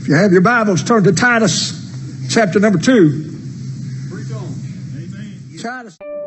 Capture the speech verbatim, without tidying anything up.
If you have your Bibles, turn to Titus chapter number two. Preach on. Amen. Titus.